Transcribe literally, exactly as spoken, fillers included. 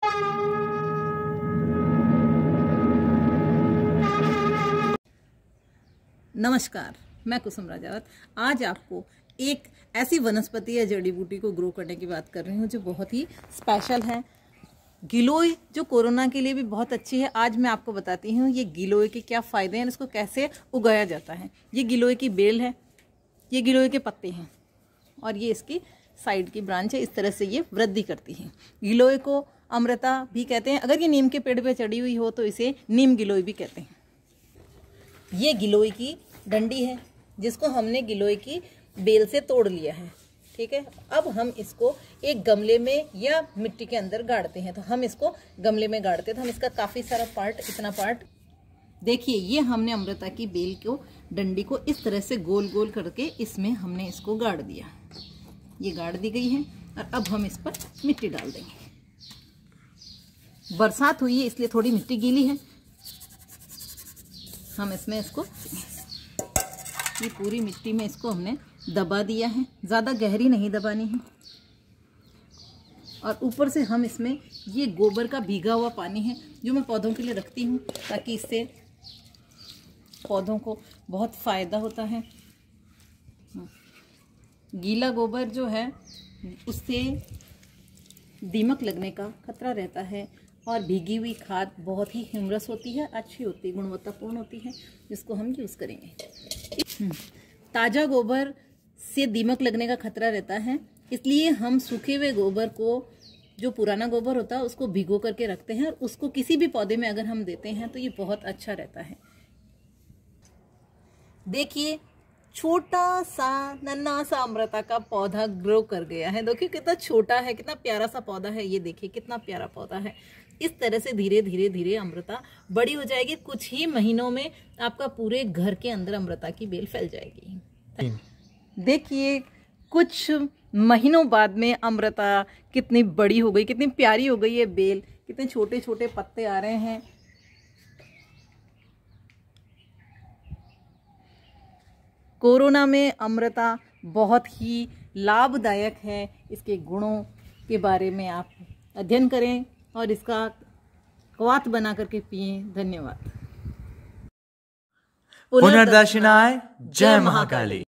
नमस्कार, मैं कुसुम राजावत। आज आपको एक ऐसी वनस्पति या जड़ी बूटी को ग्रो करने की बात कर रही हूँ जो बहुत ही स्पेशल है। गिलोय जो कोरोना के लिए भी बहुत अच्छी है। आज मैं आपको बताती हूँ ये गिलोय के क्या फ़ायदे हैं, इसको कैसे उगाया जाता है। ये गिलोय की बेल है, ये गिलोय के पत्ते हैं और ये इसकी साइड की ब्रांच है। इस तरह से ये वृद्धि करती है। गिलोय को अमृता भी कहते हैं। अगर ये नीम के पेड़ पे चढ़ी हुई हो तो इसे नीम गिलोय भी कहते हैं। ये गिलोय की डंडी है जिसको हमने गिलोय की बेल से तोड़ लिया है। ठीक है, अब हम इसको एक गमले में या मिट्टी के अंदर गाड़ते हैं। तो हम इसको गमले में गाड़ते हैं तो हम इसका काफ़ी सारा पार्ट, इतना पार्ट देखिए, ये हमने अमृता की बेल को, डंडी को इस तरह से गोल गोल करके इसमें हमने इसको गाड़ दिया। ये गाड़ दी गई है और अब हम इस पर मिट्टी डाल देंगे। बरसात हुई है इसलिए थोड़ी मिट्टी गीली है। हम इसमें इसको, ये पूरी मिट्टी में इसको हमने दबा दिया है। ज़्यादा गहरी नहीं दबानी है। और ऊपर से हम इसमें ये गोबर का भीगा हुआ पानी है जो मैं पौधों के लिए रखती हूँ, ताकि इससे पौधों को बहुत फ़ायदा होता है। गीला गोबर जो है उससे दीमक लगने का खतरा रहता है और भीगी हुई खाद बहुत ही ह्यूमरस होती है, अच्छी होती है, गुणवत्तापूर्ण होती है, जिसको हम यूज़ करेंगे। ताज़ा गोबर से दीमक लगने का खतरा रहता है, इसलिए हम सूखे हुए गोबर को, जो पुराना गोबर होता है, उसको भिगो करके रखते हैं और उसको किसी भी पौधे में अगर हम देते हैं तो ये बहुत अच्छा रहता है। देखिए, छोटा सा नन्हा सा अमृता का पौधा ग्रो कर गया है। देखिए कितना छोटा है, कितना प्यारा सा पौधा है। ये देखिए कितना प्यारा पौधा है। इस तरह से धीरे धीरे धीरे अमृता बड़ी हो जाएगी। कुछ ही महीनों में आपका पूरे घर के अंदर अमृता की बेल फैल जाएगी। देखिए, कुछ महीनों बाद में अमृता कितनी बड़ी हो गई, कितनी प्यारी हो गई है बेल। कितने छोटे छोटे पत्ते आ रहे हैं। कोरोना में अमृता बहुत ही लाभदायक है। इसके गुणों के बारे में आप अध्ययन करें और इसका क्वाथ बना करके पिएं। धन्यवाद। पुनर्दर्शनाय जय महाकाली।